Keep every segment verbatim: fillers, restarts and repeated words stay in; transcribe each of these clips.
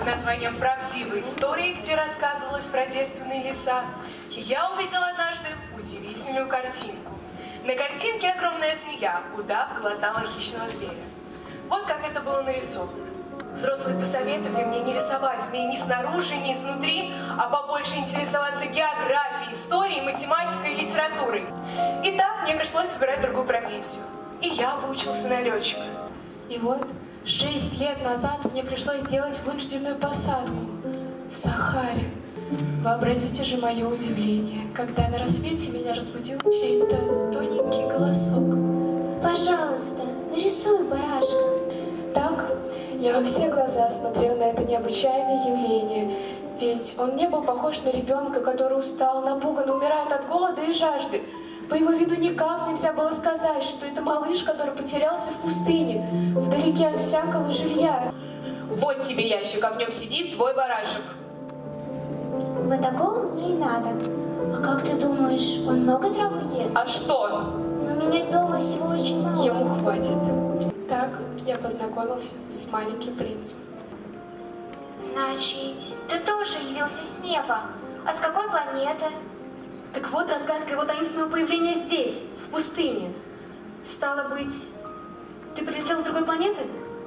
под названием «Правдивые истории», где рассказывалось про девственные леса, я увидела однажды удивительную картинку. На картинке огромная змея, удав глотала хищного зверя. Вот как это было нарисовано. Взрослые посоветовали мне не рисовать змей ни снаружи, ни изнутри, а побольше интересоваться географией, историей, математикой и литературой. И так мне пришлось выбирать другую профессию. И я выучился на летчика. И вот шесть лет назад мне пришлось сделать вынужденную посадку в Сахаре. Вообразите же мое удивление, когда на рассвете меня разбудил чей-то тоненький голосок. Пожалуйста, нарисуй барашка. Так, я во все глаза смотрел на это необычайное явление, ведь он не был похож на ребенка, который устал, напуган, умирает от голода и жажды. По его виду никак нельзя было сказать, что это малыш, который потерялся в пустыне, вдалеке от всякого жилья. Вот тебе ящик, а в нем сидит твой барашек. Вот такого мне и надо. А как ты думаешь, он много травы ест? А что? Но меня дома всего очень мало. Ему хватит. Так я познакомился с маленьким принцем. Значит, ты тоже явился с неба. А с какой планеты? Так вот разгадка его таинственного появления здесь, в пустыне. Стало быть, ты прилетел с другой планеты?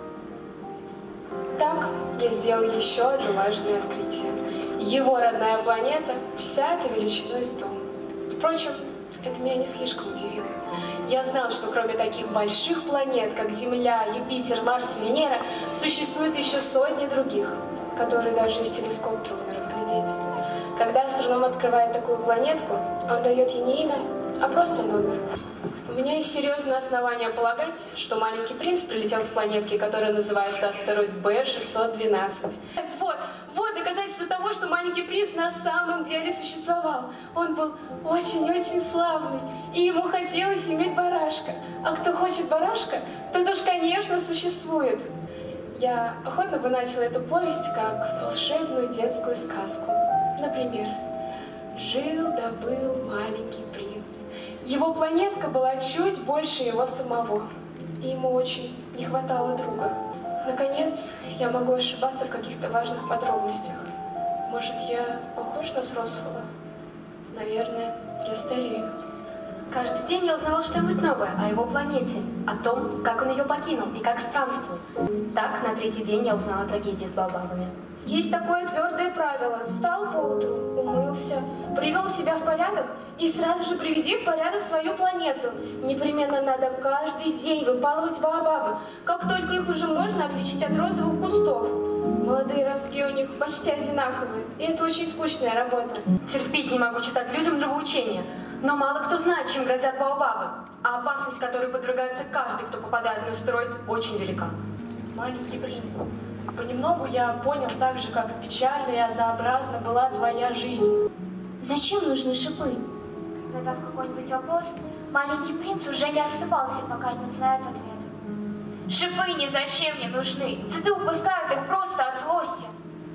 Так, я сделал еще одно важное открытие. Его родная планета вся эта величиной с дом. Впрочем, это меня не слишком удивило. Я знал, что кроме таких больших планет, как Земля, Юпитер, Марс и Венера, существует еще сотни других, которые даже и в телескоп трудно разглядеть. Когда астроном открывает такую планетку, он дает ей не имя, а просто номер. У меня есть серьезное основание полагать, что маленький принц прилетел с планетки, которая называется астероид Б шестьсот двенадцать. Вот, вот доказательство того, что маленький принц на самом деле существовал. Он был очень-очень славный, и ему хотелось иметь барашка. А кто хочет барашка, тот уж, конечно, существует. Я охотно бы начала эту повесть как волшебную детскую сказку. Например, жил-да-был маленький принц. Его планетка была чуть больше его самого, и ему очень не хватало друга. Наконец, я могу ошибаться в каких-то важных подробностях. Может, я похож на взрослого? Наверное, я старею. Каждый день я узнавал что-нибудь новое о его планете, о том, как он ее покинул и как странствует. Так, на третий день я узнала о трагедии с баобабами. Есть такое твердое правило. Встал поутру, умылся, привел себя в порядок и сразу же приведи в порядок свою планету. Непременно надо каждый день выпалывать баобабы, как только их уже можно отличить от розовых кустов. Молодые ростки у них почти одинаковые, и это очень скучная работа. Терпеть не могу читать людям нравоучения, но мало кто знает, чем грозят баобабы, а опасность, которой подвергается каждый, кто попадает на астероид, очень велика. Маленький принц, понемногу я понял так же, как печальна и однообразна была твоя жизнь. Зачем нужны шипы? Задав какой-нибудь вопрос, маленький принц уже не отступался, пока не узнает ответ. Шипы ни зачем не нужны. Цветы упускают их просто от злости.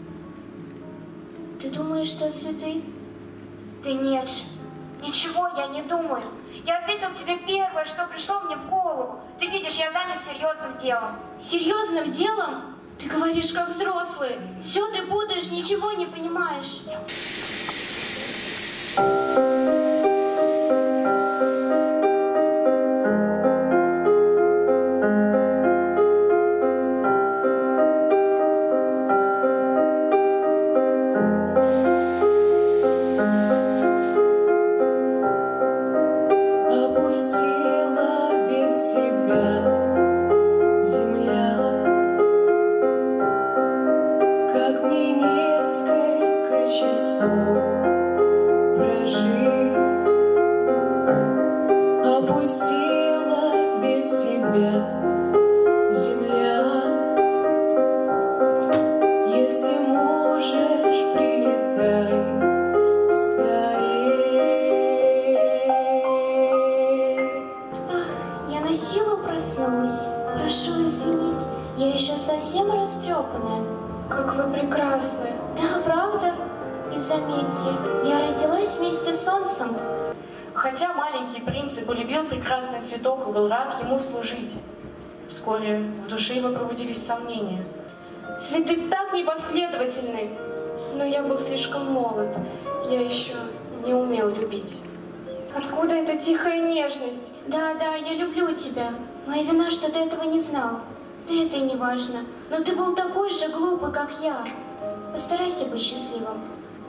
Ты думаешь, что цветы? Ты нет же. Ничего я не думаю. Я ответил тебе первое, что пришло мне в голову. Ты видишь, я занят серьезным делом. Серьезным делом? Ты говоришь, как взрослый. Все ты путаешь, ничего не понимаешь. Как вы прекрасны. Да, правда? И заметьте, я родилась вместе с солнцем. Хотя маленький принц и полюбил прекрасный цветок и был рад ему служить, вскоре в душе его пробудились сомнения. Цветы так непоследовательны. Но я был слишком молод. Я еще не умел любить. Откуда эта тихая нежность? Да, да, я люблю тебя. Моя вина, что ты этого не знал. Да это и не важно. Но ты был такой же глупый, как я. Постарайся быть счастливым.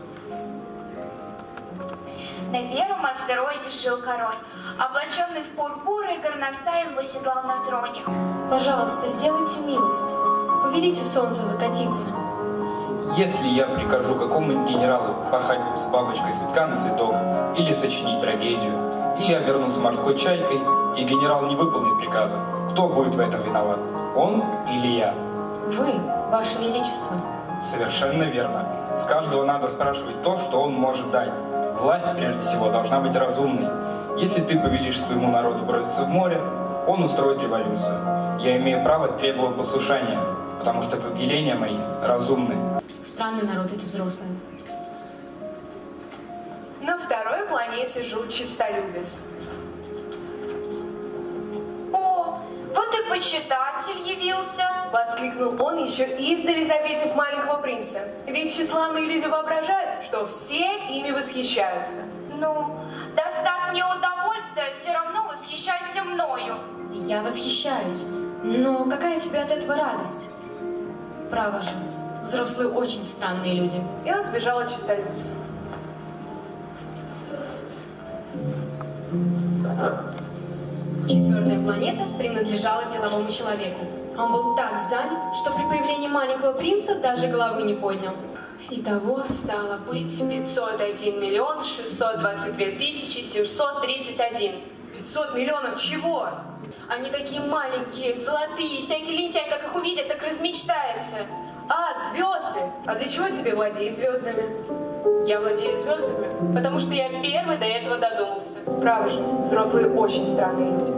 На первом астероиде жил король. Облаченный в пурпур и горностаем восседал на троне. Пожалуйста, сделайте милость. Повелите солнцу закатиться. Если я прикажу какому-нибудь генералу порхать с бабочкой цветка на цветок, или сочинить трагедию, или обернуться морской чайкой, и генерал не выполнит приказа, кто будет в этом виноват? Он или я? Вы, Ваше Величество. Совершенно верно. С каждого надо спрашивать то, что он может дать. Власть, прежде всего, должна быть разумной. Если ты повелишь своему народу броситься в море, он устроит революцию. Я имею право требовать послушания, потому что повеления мои разумны. Странный народ эти взрослые. На второй планете жил чистолюбец. О, вот и почитатель явился. Воскликнул он, еще издали заметив маленького принца. Ведь тщеславные люди воображают, что все ими восхищаются. Ну, доставь мне удовольствие, все равно восхищайся мною. Я восхищаюсь. Но какая тебе от этого радость? Право же, взрослые очень странные люди. И он сбежал от чистолюбца. Четвертая планета принадлежала деловому человеку. Он был так занят, что при появлении маленького принца даже головы не поднял. Итого стало быть пятьсот один миллион шестьсот двадцать две тысячи семьсот тридцать один. пятьсот миллионов чего? Они такие маленькие, золотые, всякий лентяй, как их увидит, так размечтается. А, звезды! А для чего тебе владеть звездами? Я владею звездами, потому что я первый до этого додумался. Право же, взрослые очень странные люди.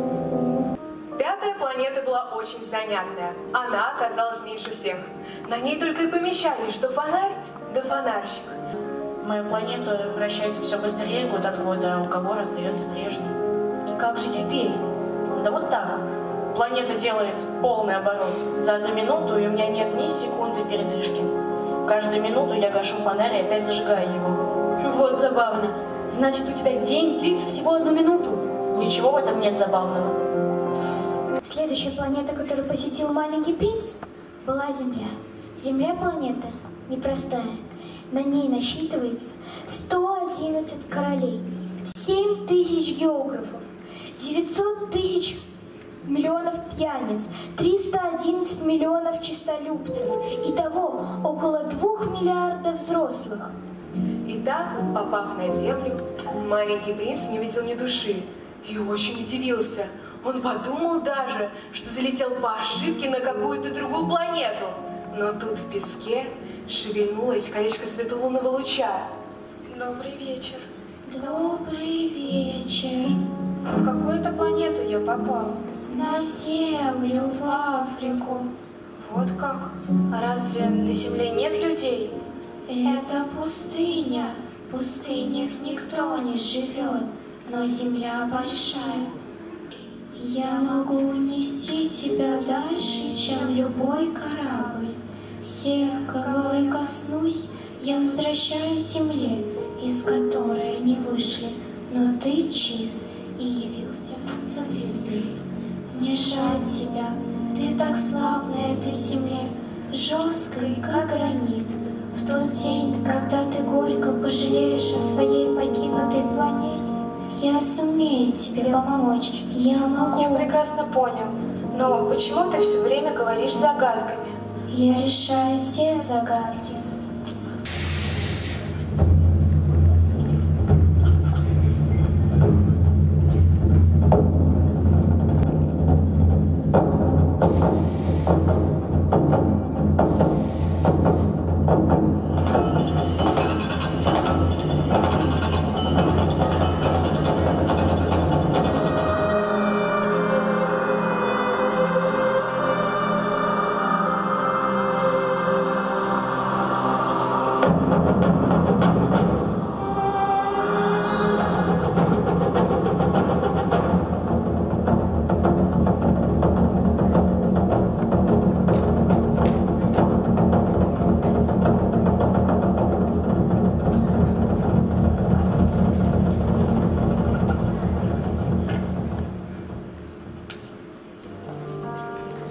Пятая планета была очень занятная. Она оказалась меньше всех. На ней только и помещались, что фонарь да фонарщик. Моя планета вращается все быстрее год от года, уговор остается прежним. И как же теперь? Да вот так. Планета делает полный оборот за одну минуту, и у меня нет ни секунды передышки. Каждую минуту я гашу фонарь и опять зажигаю его. Вот забавно. Значит, у тебя день длится всего одну минуту. Ничего в этом нет забавного. Следующая планета, которую посетил маленький принц, была Земля. Земля планета непростая. На ней насчитывается сто одиннадцать королей, семь тысяч географов, девятьсот тысяч миллионов пьяниц, триста одиннадцать миллионов чистолюбцев. Итого около двух миллиардов взрослых. Итак, попав на Землю, маленький принц не видел ни души и очень удивился. Он подумал даже, что залетел по ошибке на какую-то другую планету. Но тут в песке шевельнулось колечко светолунного луча. Добрый вечер. Добрый вечер. На какую это планету я попала? На Землю, в Африку. Вот как? А разве на Земле нет людей? Это пустыня. В пустынях никто не живет, но земля большая. Я могу унести тебя дальше, чем любой корабль. Всех, кого я коснусь, я возвращаюсь к земле, из которой они вышли. Но ты чист и явился со звезды. Мне жаль тебя, ты так слаб на этой земле, жесткой, как гранит. В тот день, когда ты горько пожалеешь о своей покинутой планете, я сумею тебе помочь. Я могу. Я прекрасно понял. Но почему ты все время говоришь загадками? Я решаю все загадки.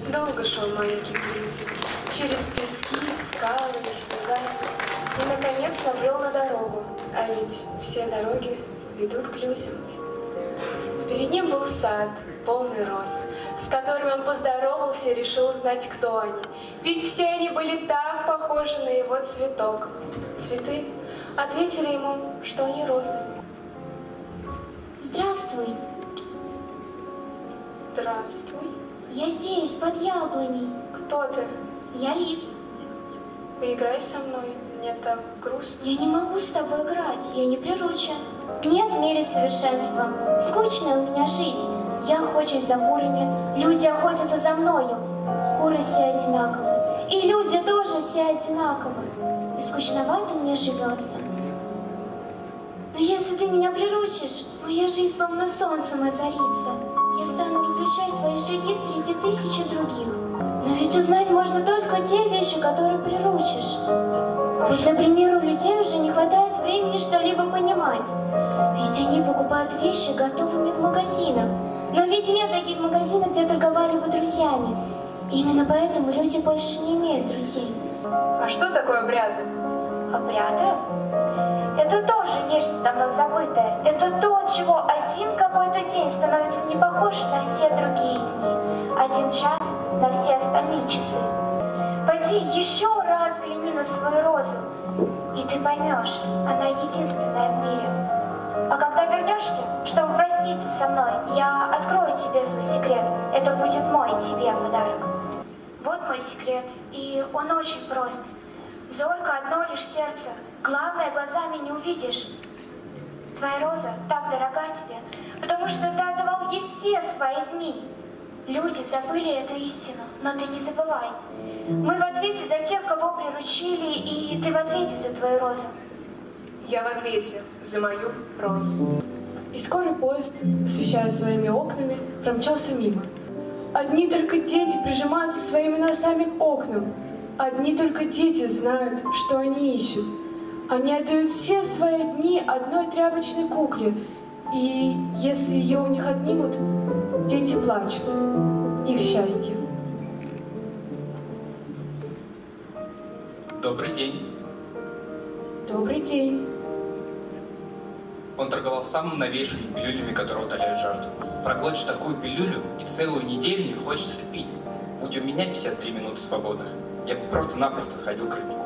Долго шел маленький принц, через пески, скалы и снега, и, наконец, набрел на дорогу, а ведь все дороги ведут к людям. Перед ним был сад, полный роз, с которыми он поздоровался и решил узнать, кто они. Ведь все они были так похожи на его цветок. Цветы ответили ему, что они розы. Здравствуй. Здравствуй. Я здесь, под яблоней. Кто ты? Я лис. Поиграй со мной, мне так грустно. Я не могу с тобой играть, я не приручен. Нет в мире совершенства. Скучная у меня жизнь. Я охочусь за курами, люди охотятся за мною. Куры все одинаковы, и люди тоже все одинаковы. И скучновато мне живется. Но если ты меня приручишь, моя жизнь словно солнцем озарится. Я стану различать твои шаги среди тысячи других. Но ведь узнать можно только те вещи, которые приручишь. Вот, например, у людей уже не хватает времени что-либо понимать. Ведь они покупают вещи готовыми в магазинах. Но ведь нет таких магазинов, где торговали бы друзьями. Именно поэтому люди больше не имеют друзей. А что такое обряды? Обряды? Это тоже нечто давно забытое. Это то, от чего один какой-то день становится не похож на все другие дни. Один час на все остальные часы. Пойди еще раз взгляни на свою розу, и ты поймешь, она единственная в мире. А когда вернешься, чтобы проститься со мной, я открою тебе свой секрет. Это будет мой тебе подарок. Вот мой секрет, и он очень прост. Зорко одно лишь сердце, главное, глазами не увидишь. Твоя роза так дорога тебе, потому что ты отдавал ей все свои дни. Люди забыли эту истину, но ты не забывай. Мы в ответе за тех, кого приручили, и ты в ответе за твою розу. Я в ответе за мою розу. И скорый поезд, освещая своими окнами, промчался мимо. Одни только дети прижимаются своими носами к окнам. Одни только дети знают, что они ищут. Они отдают все свои дни одной тряпочной кукле. И если ее у них отнимут, дети плачут. Их счастье. Добрый день. Добрый день. Он торговал самыми новейшими пилюлями, которые утоляют жажду. Проглотишь такую пилюлю, и целую неделю не хочется пить. Будь у меня пятьдесят три минуты свободных, я бы просто-напросто сходил к роднику.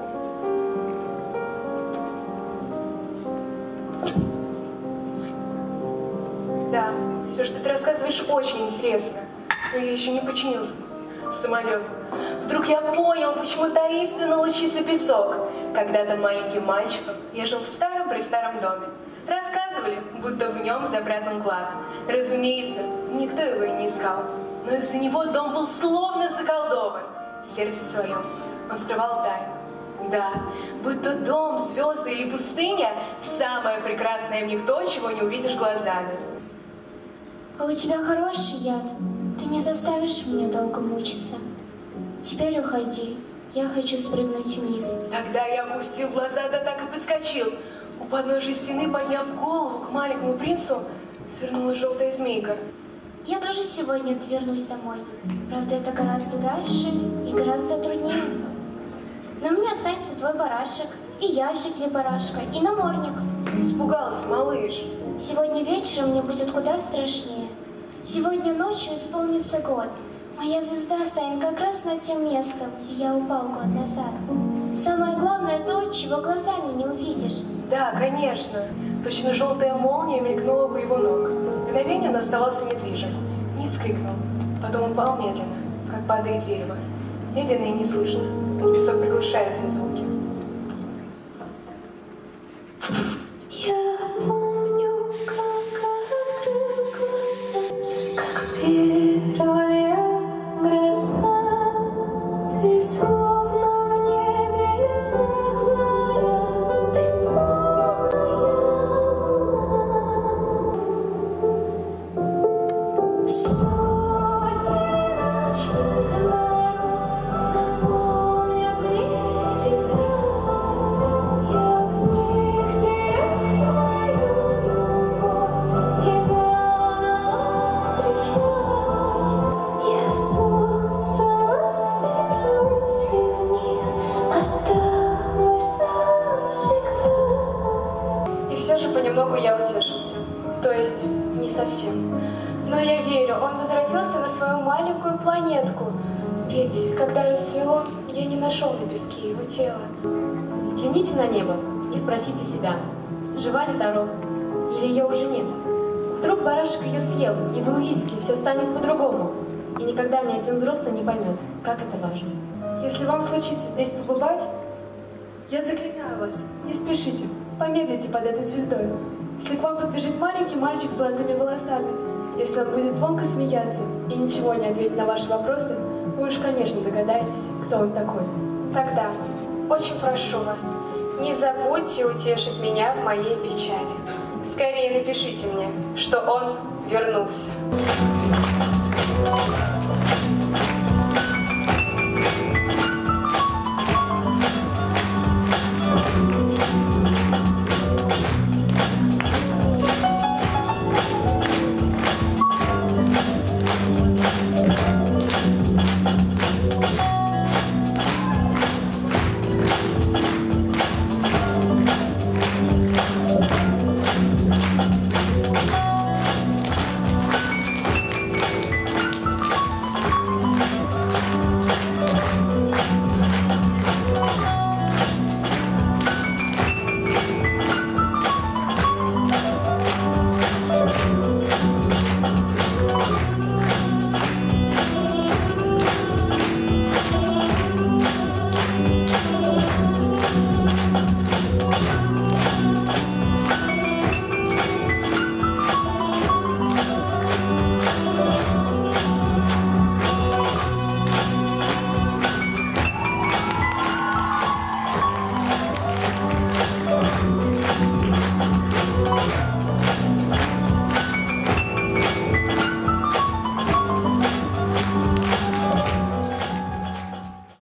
Да, все, что ты рассказываешь, очень интересно. Но я еще не починился самолету. Вдруг я понял, почему таинственно лучится песок. Когда-то маленьким мальчиком я жил в старом-престаром доме. Рассказывали, будто в нем запрятан клад. Разумеется, никто его и не искал. Но из-за него дом был словно заколдован. В сердце своем он скрывал тайну. Да, будь то дом, звезды или пустыня, самое прекрасное в них то, чего не увидишь глазами. А у тебя хороший яд. Ты не заставишь меня долго мучиться. Теперь уходи. Я хочу спрыгнуть вниз. Тогда я опустил глаза, да так и подскочил. У подножия стены, подняв голову к маленькому принцу, свернула желтая змейка. Я тоже сегодня вернусь домой. Правда, это гораздо дальше и гораздо труднее. Но у меня останется твой барашек, и ящик для барашка, и намордник. Испугался, малыш. Сегодня вечером мне будет куда страшнее. Сегодня ночью исполнится год. Моя звезда станет как раз над тем местом, где я упал год назад. Самое главное то, чего глазами не увидишь. Да, конечно. Точно желтая молния мелькнула у его ног. Мгновение он оставался недвижим. Не вскрикнул. Потом упал медленно, как падает дерево. Медленно и неслышно. Песок приглушает все звуки. Я помню, как открыл глаза, как первая гроза. Ты словно в небесах заря, ты полная луна. Сотни ночных дорог напомнят мне тебя. маленькую планетку. Ведь, когда расцвело, я не нашел на песке его тело. Взгляните на небо и спросите себя, жива ли та роза, или ее уже нет. Вдруг барашек ее съел, и вы увидите, все станет по-другому. И никогда ни один взрослый не поймет, как это важно. Если вам случится здесь побывать, я заклинаю вас, не спешите, помедлите под этой звездой. Если к вам подбежит маленький мальчик с золотыми волосами, если он будет звонко смеяться и ничего не ответит на ваши вопросы, вы уж, конечно, догадаетесь, кто он такой. Тогда очень прошу вас, не забудьте утешить меня в моей печали. Скорее напишите мне, что он вернулся.